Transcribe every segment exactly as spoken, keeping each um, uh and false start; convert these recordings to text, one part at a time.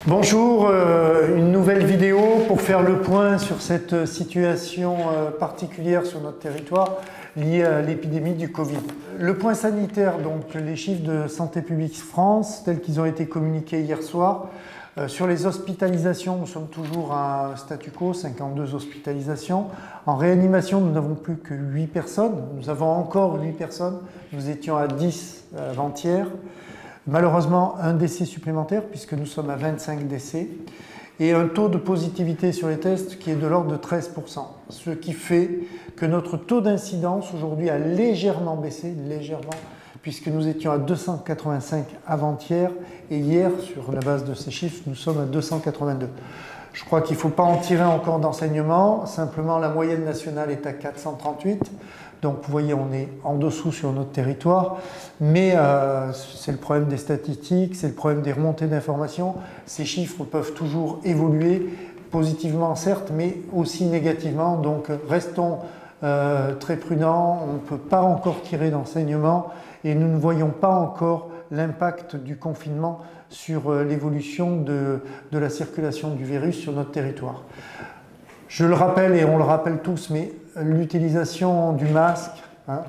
Bonjour, euh, une nouvelle vidéo pour faire le point sur cette situation euh, particulière sur notre territoire liée à l'épidémie du Covid. Le point sanitaire, donc les chiffres de Santé publique France tels qu'ils ont été communiqués hier soir. Euh, sur les hospitalisations, nous sommes toujours à statu quo, cinquante-deux hospitalisations. En réanimation, nous n'avons plus que huit personnes. Nous avons encore huit personnes. Nous étions à dix avant-hier. Malheureusement, un décès supplémentaire puisque nous sommes à vingt-cinq décès et un taux de positivité sur les tests qui est de l'ordre de treize pour cent. Ce qui fait que notre taux d'incidence aujourd'hui a légèrement baissé, légèrement, puisque nous étions à deux cent quatre-vingt-cinq avant-hier et hier, sur la base de ces chiffres, nous sommes à deux cent quatre-vingt-deux. Je crois qu'il ne faut pas en tirer encore d'enseignement, simplement la moyenne nationale est à quatre cent trente-huit. Donc vous voyez, on est en dessous sur notre territoire, mais euh, c'est le problème des statistiques, c'est le problème des remontées d'informations. Ces chiffres peuvent toujours évoluer, positivement certes, mais aussi négativement. Donc restons euh, très prudents, on ne peut pas encore tirer d'enseignement et nous ne voyons pas encore l'impact du confinement sur euh, l'évolution de, de la circulation du virus sur notre territoire. Je le rappelle et on le rappelle tous, mais l'utilisation du masque, hein,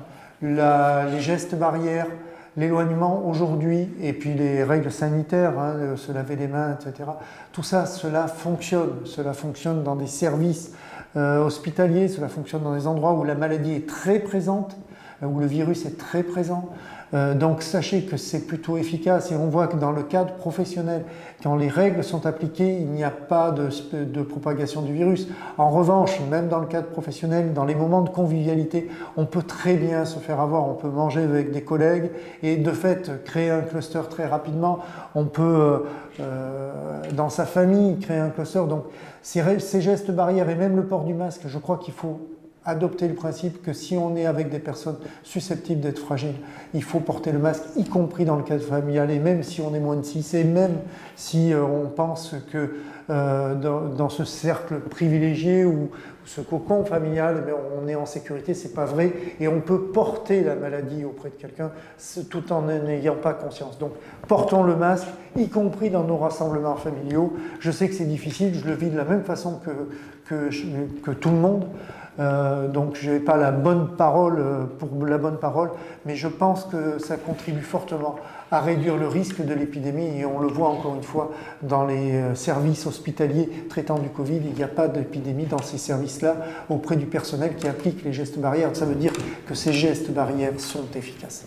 la, les gestes barrières, l'éloignement aujourd'hui et puis les règles sanitaires, hein, se laver les mains, et cetera. Tout ça, cela fonctionne. Cela fonctionne dans des services euh, hospitaliers, cela fonctionne dans des endroits où la maladie est très présente, où le virus est très présent. Euh, donc sachez que c'est plutôt efficace et on voit que dans le cadre professionnel, quand les règles sont appliquées, il n'y a pas de, de propagation du virus. En revanche, même dans le cadre professionnel, dans les moments de convivialité, on peut très bien se faire avoir, on peut manger avec des collègues et de fait créer un cluster très rapidement. On peut, euh, dans sa famille, créer un cluster. Donc ces, ces gestes barrières et même le port du masque, je crois qu'il faut adopter le principe que si on est avec des personnes susceptibles d'être fragiles, il faut porter le masque, y compris dans le cadre familial, et même si on est moins de six, et même si euh, on pense que euh, dans, dans ce cercle privilégié ou, ou ce cocon familial, eh bien, on est en sécurité, c'est pas vrai, et on peut porter la maladie auprès de quelqu'un tout en n'ayant pas conscience. Donc, portons le masque, y compris dans nos rassemblements familiaux. Je sais que c'est difficile, je le vis de la même façon que, que, que tout le monde. Euh, donc je n'ai pas la bonne parole pour la bonne parole, mais je pense que ça contribue fortement à réduire le risque de l'épidémie et on le voit encore une fois dans les services hospitaliers traitant du Covid, il n'y a pas d'épidémie dans ces services-là auprès du personnel qui applique les gestes barrières. Ça veut dire que ces gestes barrières sont efficaces.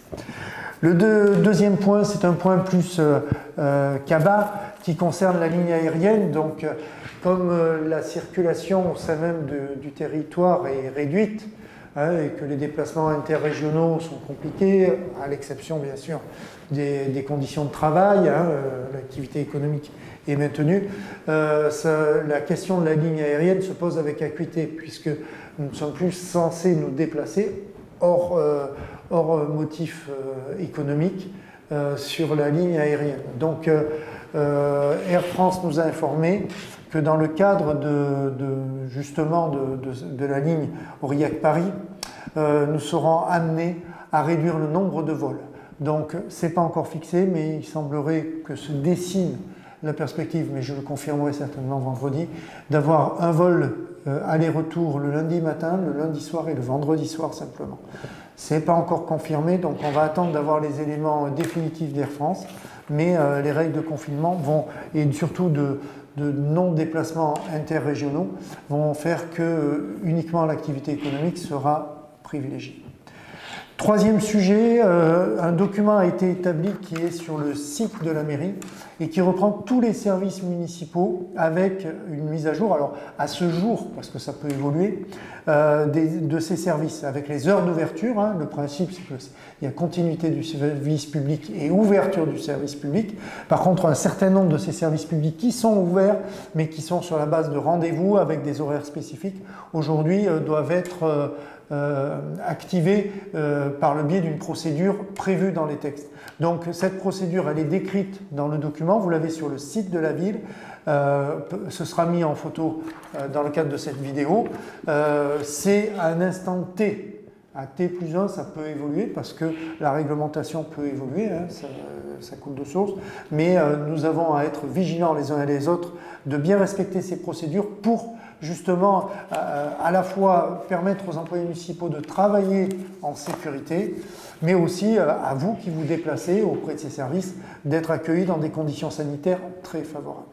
Le deux, deuxième point, c'est un point plus euh, euh, cabas qui concerne la ligne aérienne. Donc, euh, comme euh, la circulation au sein même de, du territoire est réduite hein, et que les déplacements interrégionaux sont compliqués, à l'exception bien sûr des, des conditions de travail, hein, euh, l'activité économique est maintenue, euh, ça, la question de la ligne aérienne se pose avec acuité puisque nous ne sommes plus censés nous déplacer hors, euh, hors motif euh, économique euh, sur la ligne aérienne. Donc euh, euh, Air France nous a informé que dans le cadre de, de justement de, de, de la ligne Aurillac-Paris, euh, nous serons amenés à réduire le nombre de vols. Donc ce n'est pas encore fixé, mais il semblerait que se dessine la perspective, mais je le confirmerai certainement vendredi, d'avoir un vol euh, aller-retour le lundi matin, le lundi soir et le vendredi soir simplement. Ce n'est pas encore confirmé, donc on va attendre d'avoir les éléments définitifs d'Air France, mais euh, les règles de confinement vont, et surtout de, de non-déplacements interrégionaux, vont faire que euh, uniquement l'activité économique sera privilégiée. Troisième sujet, euh, un document a été établi qui est sur le site de la mairie et qui reprend tous les services municipaux avec une mise à jour, alors à ce jour, parce que ça peut évoluer, euh, des, de ces services, avec les heures d'ouverture. Hein, le principe, c'est qu'il y a continuité du service public et ouverture du service public. Par contre, un certain nombre de ces services publics qui sont ouverts, mais qui sont sur la base de rendez-vous avec des horaires spécifiques, aujourd'hui euh, doivent être euh, Euh, activée euh, par le biais d'une procédure prévue dans les textes. Donc cette procédure, elle est décrite dans le document, vous l'avez sur le site de la ville, euh, ce sera mis en photo euh, dans le cadre de cette vidéo. Euh, c'est à un instant T à T plus un, ça peut évoluer parce que la réglementation peut évoluer, hein, ça, ça coule de source, mais euh, nous avons à être vigilants les uns et les autres de bien respecter ces procédures pour justement euh, à la fois permettre aux employés municipaux de travailler en sécurité, mais aussi euh, à vous qui vous déplacez auprès de ces services d'être accueillis dans des conditions sanitaires très favorables.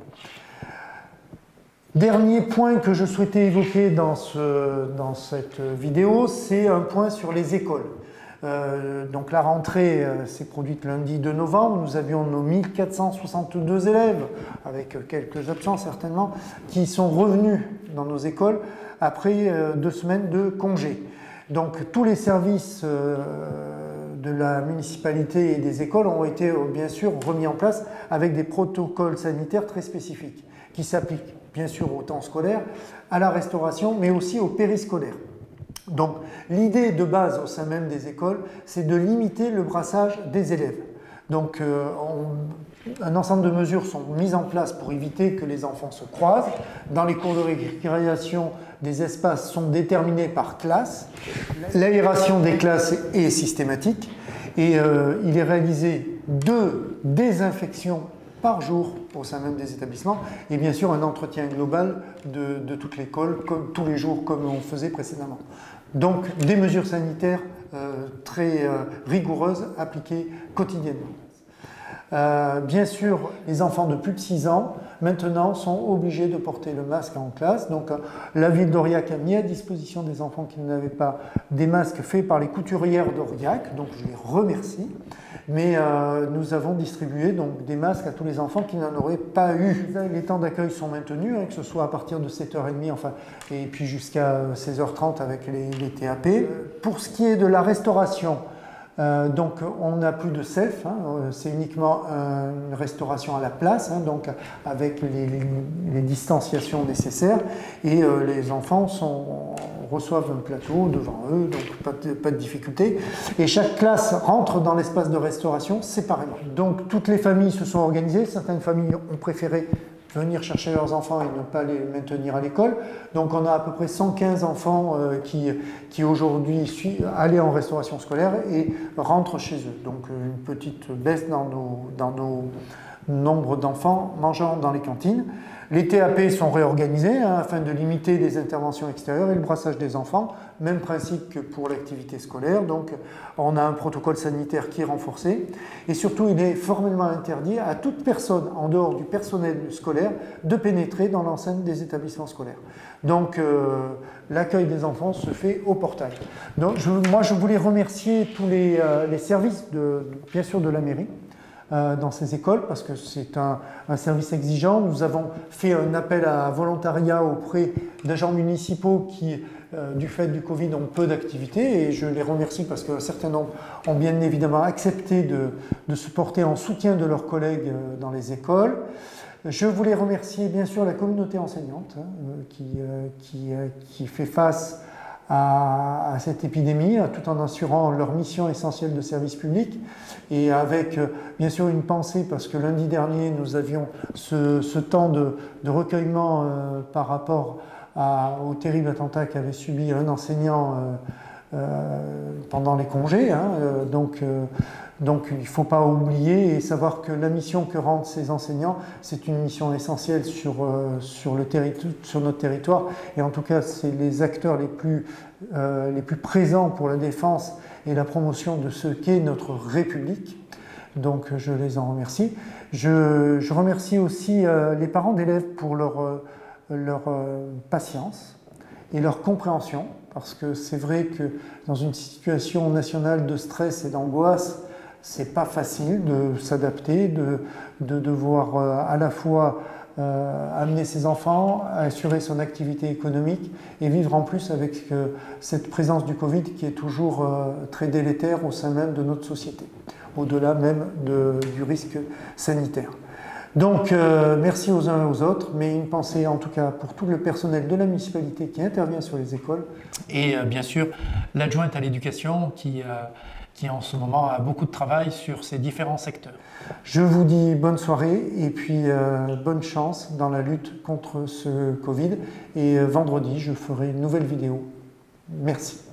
Dernier point que je souhaitais évoquer dans, ce, dans cette vidéo, c'est un point sur les écoles. Euh, donc la rentrée euh, s'est produite lundi deux novembre, nous avions nos mille quatre cent soixante-deux élèves, avec quelques absents certainement, qui sont revenus dans nos écoles après euh, deux semaines de congé. Donc tous les services euh, de la municipalité et des écoles ont été euh, bien sûr remis en place avec des protocoles sanitaires très spécifiques qui s'appliquent bien sûr au temps scolaire, à la restauration, mais aussi au périscolaire. Donc l'idée de base au sein même des écoles, c'est de limiter le brassage des élèves. Donc euh, on, un ensemble de mesures sont mises en place pour éviter que les enfants se croisent. Dans les cours de récréation, des espaces sont déterminés par classe. L'aération des classes est systématique et euh, il est réalisé deux désinfections par jour au sein même des établissements et bien sûr un entretien global de, de toute l'école comme tous les jours comme on faisait précédemment. Donc des mesures sanitaires euh, très euh, rigoureuses appliquées quotidiennement. Euh, bien sûr, les enfants de plus de six ans maintenant sont obligés de porter le masque en classe. Donc euh, la ville d'Aurillac a mis à disposition des enfants qui n'avaient pas des masques faits par les couturières d'Aurillac, donc je les remercie. Mais euh, nous avons distribué donc, des masques à tous les enfants qui n'en auraient pas eu. Les temps d'accueil sont maintenus, hein, que ce soit à partir de sept heures trente enfin, et puis jusqu'à seize heures trente avec les, les T A P. Pour ce qui est de la restauration, euh, donc on n'a plus de self, hein, c'est uniquement euh, une restauration à la place, hein, donc avec les, les, les distanciations nécessaires, et euh, les enfants sont, reçoivent un plateau devant eux, donc pas de, pas de difficulté, et chaque classe rentre dans l'espace de restauration séparément. Donc toutes les familles se sont organisées, certaines familles ont préféré venir chercher leurs enfants et ne pas les maintenir à l'école. Donc on a à peu près cent quinze enfants euh, qui, qui aujourd'hui allaient en restauration scolaire et rentrent chez eux. Donc une petite baisse dans nos, dans nos nombres d'enfants mangeant dans les cantines. Les T A P sont réorganisés hein, afin de limiter les interventions extérieures et le brassage des enfants. Même principe que pour l'activité scolaire. Donc on a un protocole sanitaire qui est renforcé. Et surtout, il est formellement interdit à toute personne en dehors du personnel scolaire de pénétrer dans l'enceinte des établissements scolaires. Donc euh, l'accueil des enfants se fait au portail. Donc je, moi, je voulais remercier tous les, euh, les services, de, bien sûr, de la mairie, dans ces écoles parce que c'est un, un service exigeant. Nous avons fait un appel à volontariat auprès d'agents municipaux qui, euh, du fait du Covid, ont peu d'activités et je les remercie parce qu'un certain nombre ont bien évidemment accepté de, de se porter en soutien de leurs collègues dans les écoles. Je voulais remercier bien sûr la communauté enseignante hein, qui, euh, qui, euh, qui fait face à, à cette épidémie, tout en assurant leur mission essentielle de service public et avec bien sûr une pensée parce que lundi dernier nous avions ce, ce temps de, de recueillement euh, par rapport à, au terrible attentat qu'avait subi un enseignant euh, euh, pendant les congés. Hein, euh, donc, euh, donc il ne faut pas oublier et savoir que la mission que rendent ces enseignants, c'est une mission essentielle sur, euh, sur, le sur notre territoire. Et en tout cas, c'est les acteurs les plus, euh, les plus présents pour la défense et la promotion de ce qu'est notre République. Donc je les en remercie. Je, je remercie aussi euh, les parents d'élèves pour leur, euh, leur euh, patience et leur compréhension. Parce que c'est vrai que dans une situation nationale de stress et d'angoisse, c'est pas facile de s'adapter, de, de devoir euh, à la fois euh, amener ses enfants, assurer son activité économique et vivre en plus avec euh, cette présence du Covid qui est toujours euh, très délétère au sein même de notre société, au-delà même de, du risque sanitaire. Donc, euh, merci aux uns et aux autres, mais une pensée en tout cas pour tout le personnel de la municipalité qui intervient sur les écoles. Et euh, bien sûr, l'adjointe à l'éducation qui, euh, qui en ce moment a beaucoup de travail sur ces différents secteurs. Je vous dis bonne soirée et puis euh, bonne chance dans la lutte contre ce Covid. Et euh, vendredi, je ferai une nouvelle vidéo. Merci.